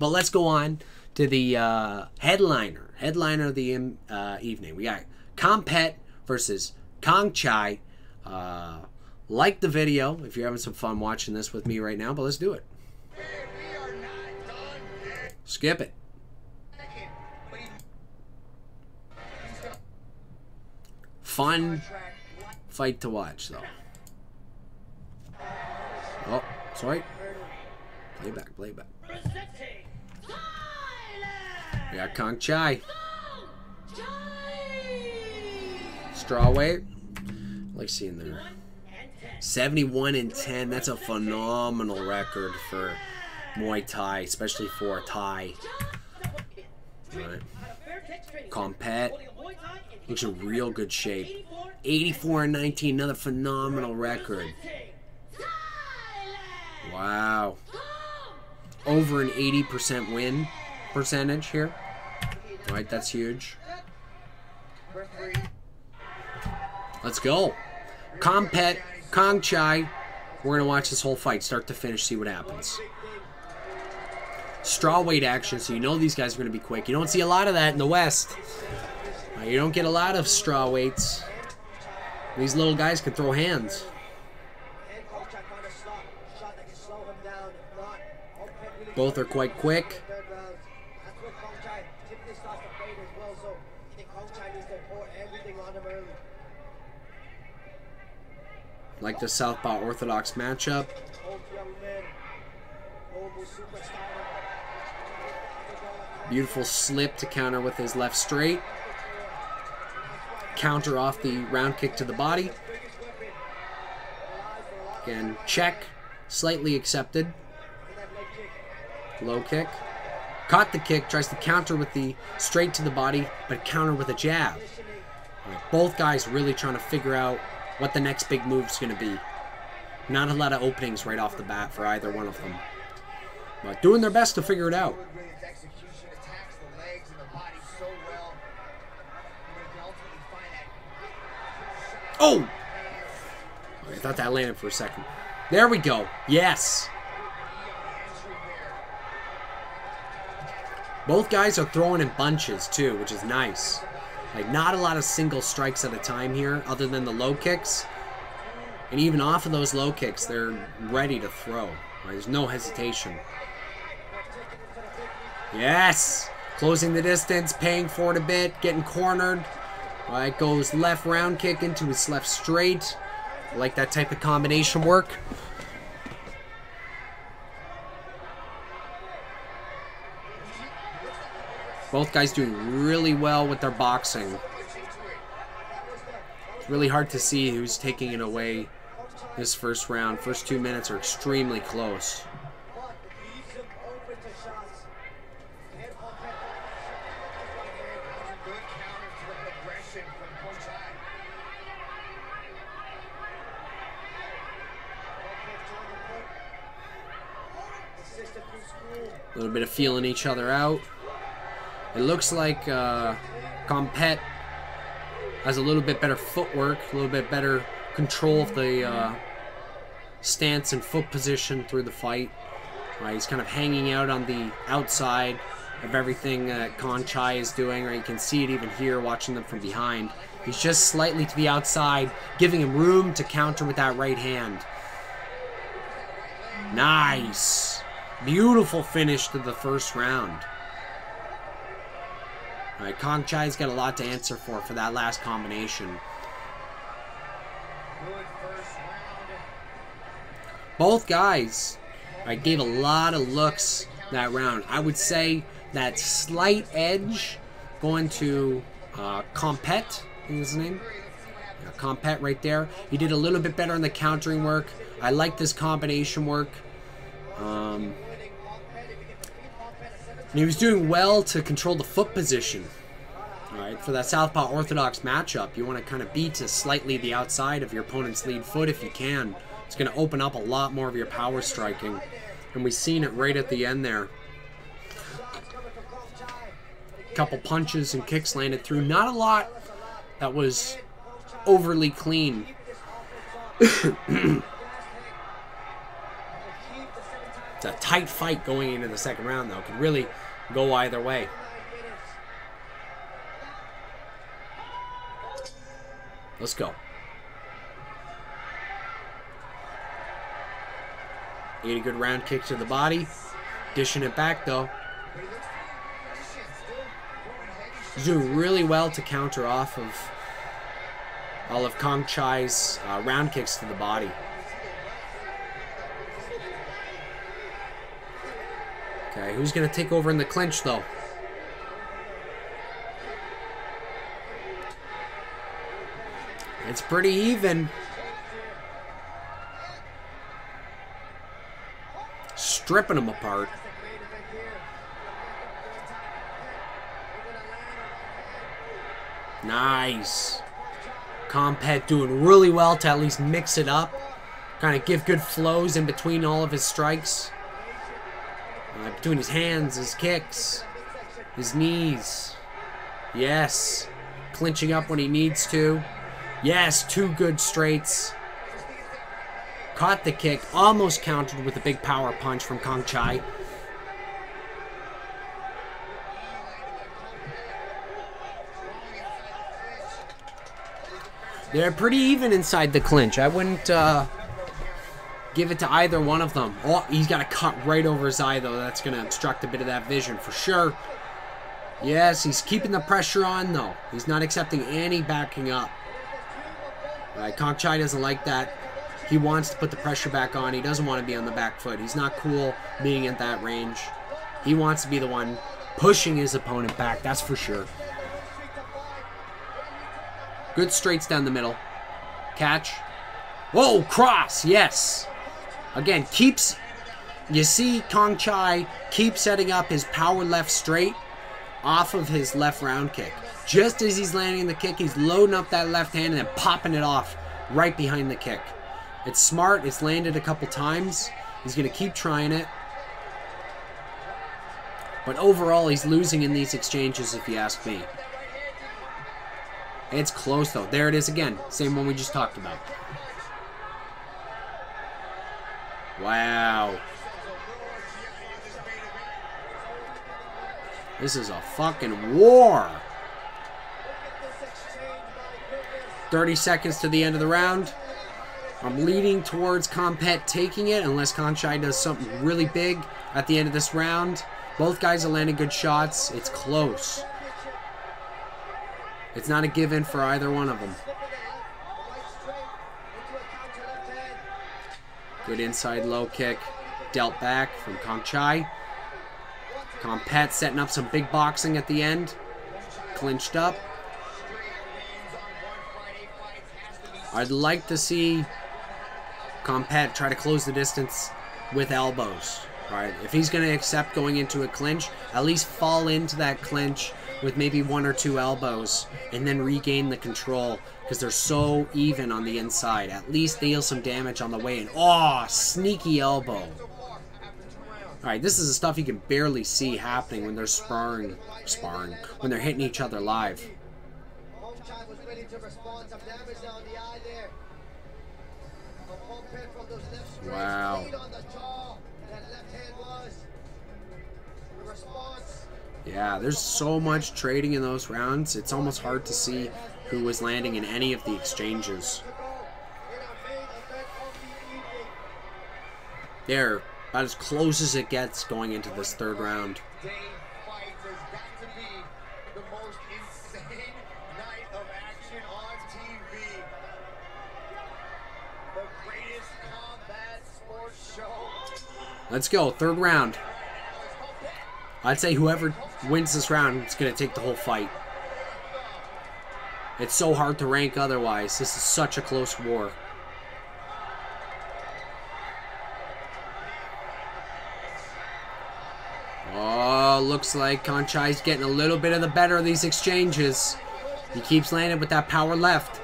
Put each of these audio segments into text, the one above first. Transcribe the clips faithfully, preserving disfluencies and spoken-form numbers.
But let's go on to the uh, headliner. Headliner of the uh, evening. We got Kompet versus Kongchai. Uh, like the video if you're having some fun watching this with me right now, but let's do it. Skip it. Fun fight to watch, though. Oh, sorry. Playback, playback. We got Kongchai. Strawweight. I like seeing there. seventy-one and ten. That's a phenomenal record for Muay Thai, especially for a Thai. Right. Kompet. Looks in real good shape. eighty-four and nineteen. Another phenomenal record. Wow. Over an eighty percent win percentage here. Right, that's huge. Let's go. Kompet, Kongchai. We're going to watch this whole fight, start to finish, see what happens. Strawweight action, so you know these guys are going to be quick. You don't see a lot of that in the West. Uh, you don't get a lot of strawweights. These little guys can throw hands. Both are quite quick. Like the Southpaw Orthodox matchup. Beautiful slip to counter with his left straight. Counter off the round kick to the body. Again, check. Slightly accepted. Low kick. Caught the kick. Tries to counter with the straight to the body, but counter with a jab. Right, both guys really trying to figure out what the next big move is going to be. Not a lot of openings right off the bat for either one of them. But doing their best to figure it out. Oh! I thought that landed for a second. There we go. Yes. Both guys are throwing in bunches too, which is nice. Like, not a lot of single strikes at a time here, other than the low kicks. And even off of those low kicks, they're ready to throw. Right? There's no hesitation. Yes! Closing the distance, paying for it a bit, getting cornered. Right, goes left round kick into his left straight. I like that type of combination work. Both guys doing really well with their boxing. It's really hard to see who's taking it away this first round. First two minutes are extremely close. A little bit of feeling each other out. It looks like uh, Kompet has a little bit better footwork, a little bit better control of the uh, stance and foot position through the fight. Right, he's kind of hanging out on the outside of everything that Kongchai is doing. Right, you can see it even here watching them from behind. He's just slightly to the outside, giving him room to counter with that right hand. Nice. Beautiful finish to the first round. All right, Kongchai's got a lot to answer for for that last combination. Both guys right, gave a lot of looks that round. I would say that slight edge going to uh, Kompet, I think is his name. Yeah, Kompet right there. He did a little bit better on the countering work. I like this combination work. Um, and he was doing well to control the foot position. All right, for that Southpaw Orthodox matchup, you want to kind of be to slightly the outside of your opponent's lead foot if you can. It's going to open up a lot more of your power striking. And we've seen it right at the end there. A couple punches and kicks landed through. Not a lot that was overly clean. It's a tight fight going into the second round, though. It could really go either way. Let's go. Ate a good round kick to the body. Dishing it back, though. He's doing really well to counter off of all of Kongchai's uh, round kicks to the body. Okay, who's going to take over in the clinch, though? It's pretty even. Stripping them apart. Nice. Kompet doing really well to at least mix it up. Kind of give good flows in between all of his strikes. Uh, between his hands, his kicks, his knees. Yes. Clinching up when he needs to. Yes, two good straights. Caught the kick. Almost countered with a big power punch from Kongchai. They're pretty even inside the clinch. I wouldn't uh, give it to either one of them. Oh, he's got a cut right over his eye, though. That's going to obstruct a bit of that vision for sure. Yes, he's keeping the pressure on, though. He's not accepting any backing up. Right, Kongchai doesn't like that. He wants to put the pressure back on. He doesn't want to be on the back foot. He's not cool being at that range. He wants to be the one pushing his opponent back, that's for sure. Good straights down the middle. Catch. Whoa, cross, yes. Again, keeps... You see Kongchai keep setting up his power left straight off of his left round kick. Just as he's landing the kick, he's loading up that left hand and then popping it off right behind the kick. It's smart. It's landed a couple times. He's going to keep trying it. But overall, he's losing in these exchanges, if you ask me. It's close, though. There it is again. Same one we just talked about. Wow. This is a fucking war. thirty seconds to the end of the round. I'm leading towards Kompet taking it unless Kongchai does something really big at the end of this round. Both guys are landing good shots. It's close. It's not a given for either one of them. Good inside low kick. Dealt back from Kongchai. Kompet setting up some big boxing at the end. Clinched up. I'd like to see Kompet try to close the distance with elbows. Right? If he's going to accept going into a clinch, at least fall into that clinch with maybe one or two elbows and then regain the control because they're so even on the inside. At least deal some damage on the way in. Oh, sneaky elbow. Alright, this is the stuff you can barely see happening when they're sparring, sparring, when they're hitting each other live. Wow. Yeah, there's so much trading in those rounds. It's almost hard to see who was landing in any of the exchanges. There, about as close as it gets going into this third round. Let's go, third round. I'd say whoever wins this round is going to take the whole fight. It's so hard to rank otherwise. This is such a close war. Oh, looks like Kongchai's getting a little bit of the better of these exchanges. He keeps landing with that power left.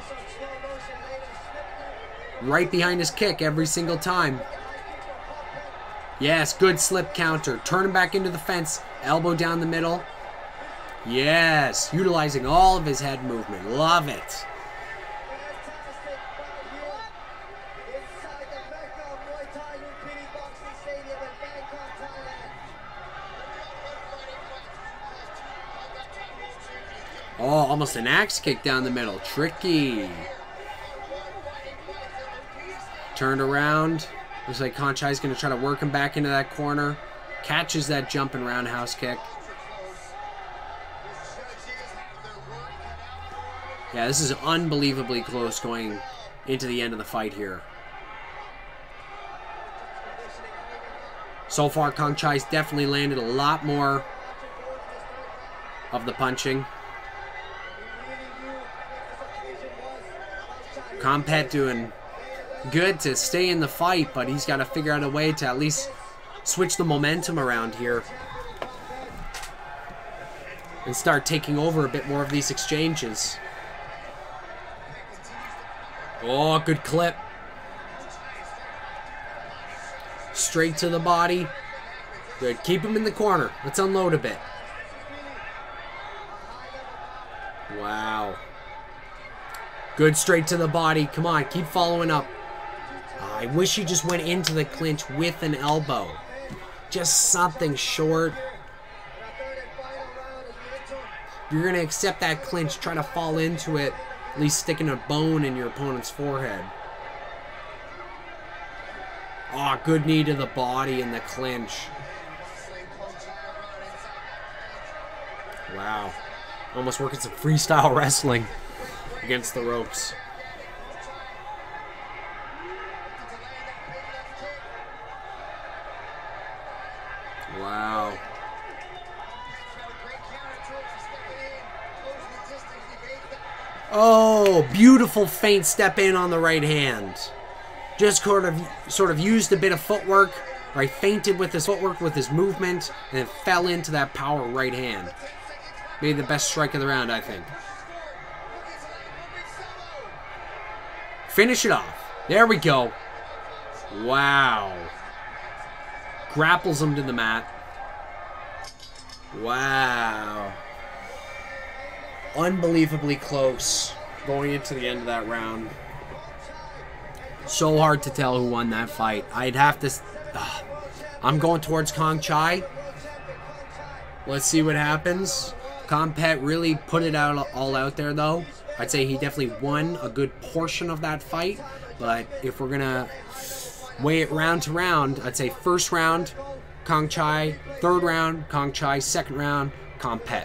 Right behind his kick every single time. Yes, good slip counter. Turn him back into the fence. Elbow down the middle. Yes, utilizing all of his head movement. Love it. Oh, almost an axe kick down the middle. Tricky. Turned around. Looks like Kongchai's going to try to work him back into that corner. Catches that jumping roundhouse kick. Yeah, this is unbelievably close going into the end of the fight here. So far, Kongchai's definitely landed a lot more of the punching. Kompet doing good to stay in the fight, but he's got to figure out a way to at least switch the momentum around here and start taking over a bit more of these exchanges. Oh, good clip. Straight to the body. Good. Keep him in the corner. Let's unload a bit. Wow. Good straight to the body. Come on, keep following up. Uh, I wish he just went into the clinch with an elbow. Just something short. If you're going to accept that clinch, try to fall into it. At least sticking a bone in your opponent's forehead. Oh, good knee to the body in the clinch. Wow. Almost working some freestyle wrestling against the ropes. Wow. Oh, beautiful feint step in on the right hand. Just sort of, sort of used a bit of footwork, right? Feinted with his footwork, with his movement, and then fell into that power right hand. Made the best strike of the round, I think. Finish it off. There we go. Wow. Grapples him to the mat. Wow. Unbelievably close going into the end of that round. So hard to tell who won that fight. I'd have to... Uh, I'm going towards Kongchai. Let's see what happens. Kompet really put it out all out there, though. I'd say he definitely won a good portion of that fight. But if we're going to weigh it round to round, I'd say first round, Kongchai. Third round, Kongchai. Second round, Kompet.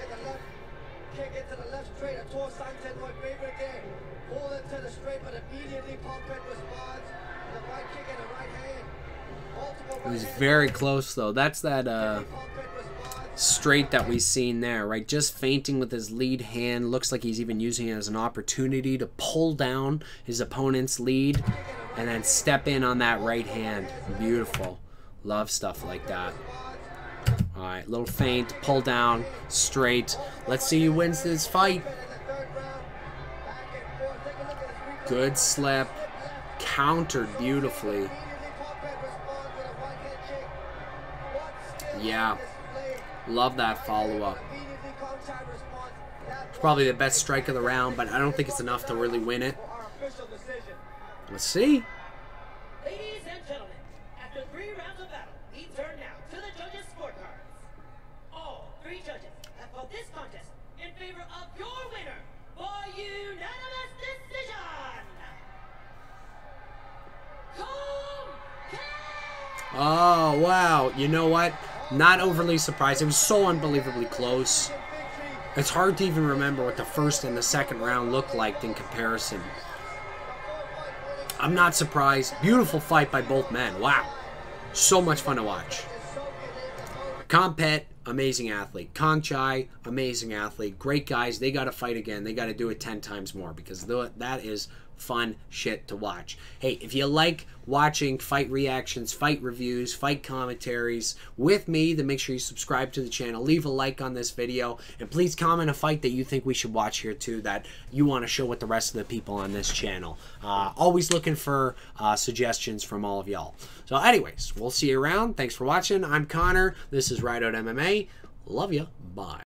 It was very close, though. That's that uh, straight that we've seen there, right? Just feinting with his lead hand. Looks like he's even using it as an opportunity to pull down his opponent's lead and then step in on that right hand. Beautiful. Love stuff like that. All right, little feint, pull down, straight. Let's see who wins this fight. Good slip. Countered beautifully. Yeah, love that follow-up. It's probably the best strike of the round, but I don't think it's enough to really win it. Let's see. Ladies and gentlemen, after three rounds of battle, we turn now to the judges' scorecards. All three judges have called this contest in favor of your winner by unanimous decision. Kompet! Oh, wow. You know what? Not overly surprised. It was so unbelievably close. It's hard to even remember what the first and the second round looked like in comparison. I'm not surprised. Beautiful fight by both men. Wow. So much fun to watch. Kompet, amazing athlete. Kongchai, amazing athlete. Great guys. They got to fight again. They got to do it ten times more because that is fun shit to watch. Hey, if you like watching fight reactions, fight reviews, fight commentaries with me, then make sure you subscribe to the channel, leave a like on this video, and please comment a fight that you think we should watch here too, that you want to show with the rest of the people on this channel. Uh, always looking for uh, suggestions from all of y'all. So anyways, we'll see you around. Thanks for watching. I'm Connor. This is Ride Out M M A. Love ya. Bye.